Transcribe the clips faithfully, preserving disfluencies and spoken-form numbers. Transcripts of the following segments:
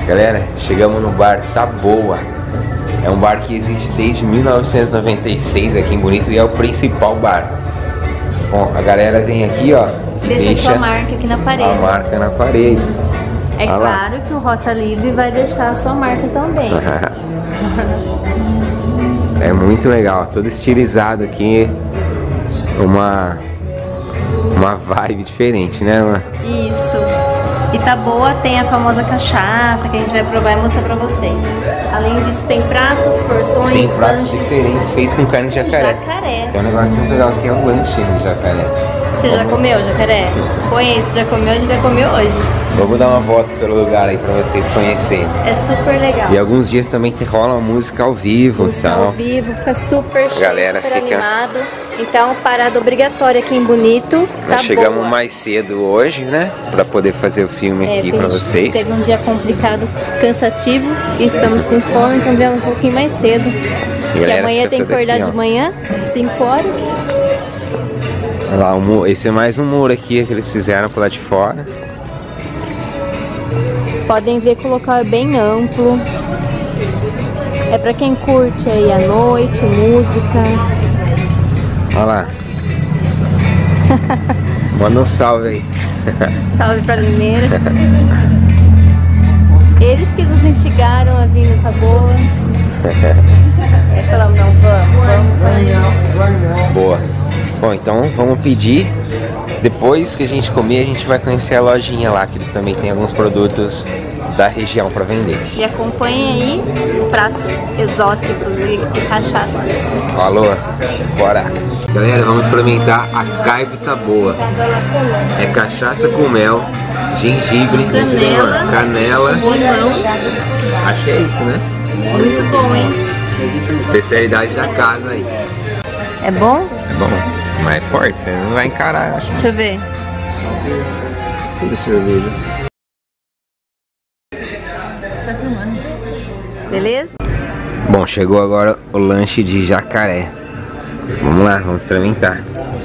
Galera, chegamos no bar Tá Boa. É um bar que existe desde mil novecentos e noventa e seis aqui em Bonito e é o principal bar. Bom, a galera vem aqui, ó, e deixa, deixa sua marca aqui na parede. A marca na parede. É Olha claro lá. que o Rota Livre vai deixar a sua marca também. É muito legal, todo estilizado aqui. Uma uma vibe diferente, né, mano? Isso. E Tá Boa tem a famosa cachaça que a gente vai provar e mostrar pra vocês. Além disso tem pratos, porções, Tem pratos lanches. diferentes feitos com carne de jacaré. Jacaré. Tem um negócio muito legal que é o lanche de jacaré. Você já comeu jacaré? Conheço, já comeu, a gente vai comer hoje. Vamos dar uma volta pelo lugar aí pra vocês conhecerem. É super legal. E alguns dias também te rola uma música ao vivo, Música tal. ao vivo, fica super cheio, Galera super fica- animado. Então, parada obrigatória aqui em Bonito. Nós Tá chegamos boa. mais cedo hoje, né? Pra poder fazer o filme É, aqui porque pra a gente vocês. Teve um dia complicado, cansativo, e estamos com fome, então viemos um pouquinho mais cedo. E Galera amanhã fica tem que toda acordar aqui, ó. de manhã, cinco horas. Olha lá, o mu- esse é mais um muro aqui que eles fizeram pro lado de fora. Podem ver que o local é bem amplo. É pra quem curte aí a noite, música. Olha lá. Manda um salve aí. Salve pra Limeira. Eles que nos instigaram a vir no Tá Boa. É, falamos, não, vamos, vamos, vamos. Boa. Bom, então vamos pedir. Depois que a gente comer, a gente vai conhecer a lojinha lá, que eles também têm alguns produtos da região para vender. E acompanhem aí os pratos exóticos e, e cachaças. Falou? Bora! Galera, vamos experimentar a Caibe Tá Boa. É cachaça com mel, gengibre, Canela. canela. Limão. Acho que é isso, né? Muito bom, hein? Especialidade da casa aí. É bom? É bom, mas é forte, você não vai encarar, acho. Deixa eu ver. Tudo cerveja. Beleza? Bom, chegou agora o lanche de jacaré. Vamos lá, vamos experimentar.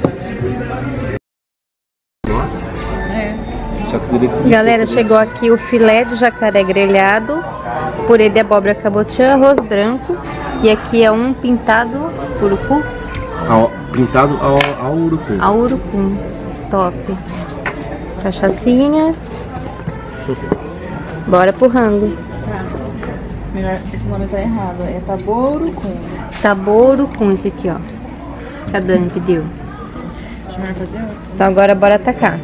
Galera, chegou aqui o filé de jacaré grelhado, purê de abóbora cabotiã, arroz branco. E aqui é um pintado urucu. Ao, pintado ao, ao urucum. A urucum. Top. Cachaçinha. Bora pro rango. Melhor, esse nome tá errado, é Tá Boa Urucum. Tá boa urucum esse aqui, ó. Que a Dani pediu. Deixa eu fazer outro. Então agora bora atacar.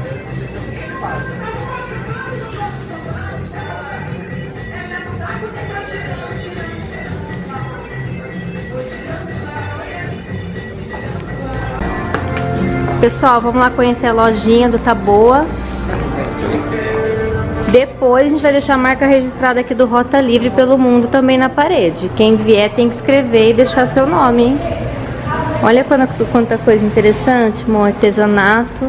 Pessoal, vamos lá conhecer a lojinha do Tá Boa. Depois a gente vai deixar a marca registrada aqui do Rota Livre pelo mundo também na parede. Quem vier tem que escrever e deixar seu nome, hein? Olha quanta, quanta coisa interessante, um artesanato.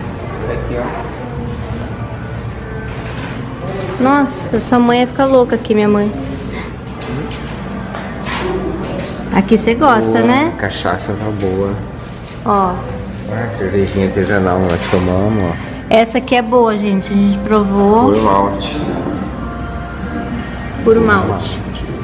Nossa, sua mãe ia ficar louca aqui, minha mãe. Aqui você gosta, Boa, né? Cachaça tá boa. Ó. Ah, cervejinha artesanal nós tomamos, ó. Essa aqui é boa, gente. A gente provou. Puro malte. Puro malte.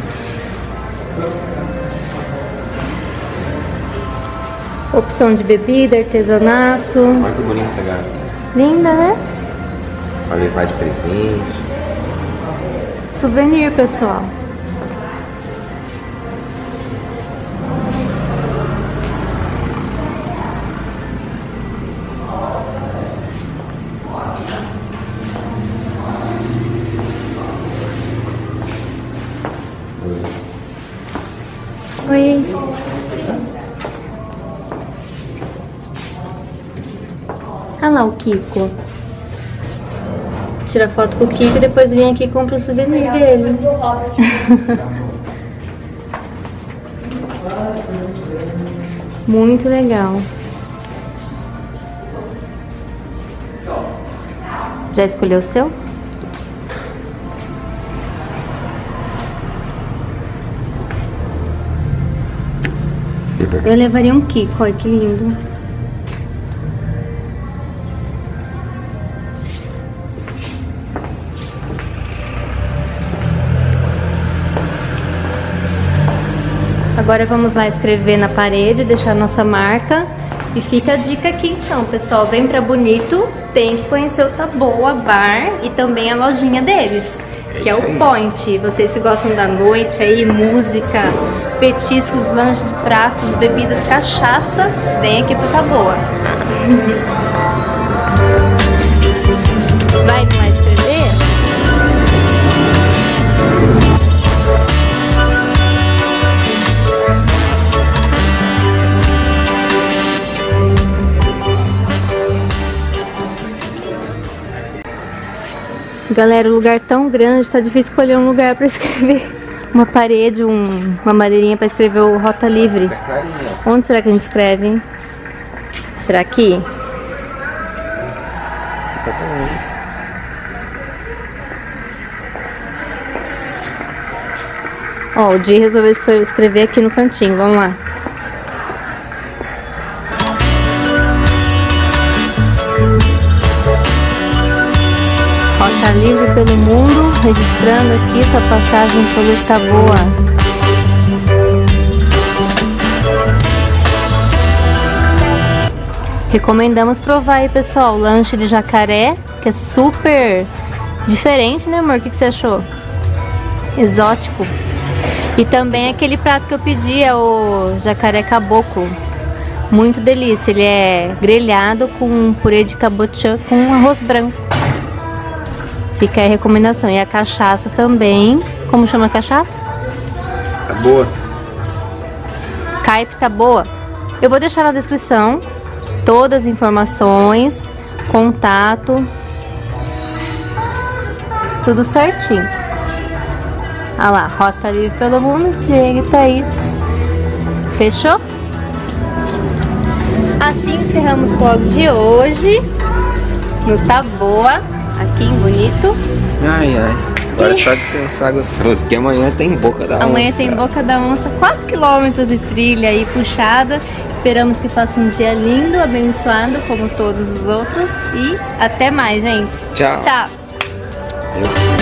Opção de bebida, artesanato. Olha que bonita essa garrafa. Linda, né? Pra levar de presente. Souvenir, pessoal. Oi. Olha lá o Kiko. Tira foto com o Kiko e depois vem aqui e compra o souvenir dele. Muito legal. Já escolheu o seu? Eu levaria um Kiko, olha que lindo. Agora vamos lá escrever na parede, deixar nossa marca. E fica a dica aqui então, pessoal. Vem pra Bonito, tem que conhecer o Taboa Bar e também a lojinha deles, que é o Point. Vocês que gostam da noite aí, música, petiscos, lanches, pratos, bebidas, cachaça, vem aqui pro Taboa. Vai lá escrever? Galera, o lugar tão grande, tá difícil escolher um lugar pra escrever. Uma parede, um, uma madeirinha pra escrever o Rota Livre. Onde será que a gente escreve, hein? Será aqui? Ó, o Di resolveu escrever aqui no cantinho, vamos lá. Rota Livre pelo mundo, registrando aqui sua passagem pelo Taboa. Recomendamos provar aí, pessoal, o lanche de jacaré, que é super diferente, né, amor? O que, que você achou? Exótico. E também aquele prato que eu pedi é o jacaré caboclo. Muito delícia, ele é grelhado com purê de cabotiã com arroz branco. Fica aí a recomendação. E a cachaça também. Como chama a cachaça? Tá boa. Caipe Taboa. Eu vou deixar na descrição todas as informações, contato, tudo certinho. Ah lá, Rota Livre pelo mundo, Diego e Thaís. Fechou? Assim encerramos o vlog de hoje no Taboa, aqui em Bonito. Ai, ai. Agora é só descansar gostoso, que amanhã tem Boca da Onça. Amanhã tem Boca da Onça, quatro quilômetros de trilha aí puxada. Esperamos que faça um dia lindo, abençoado, como todos os outros. E até mais, gente. Tchau. Tchau. Eu...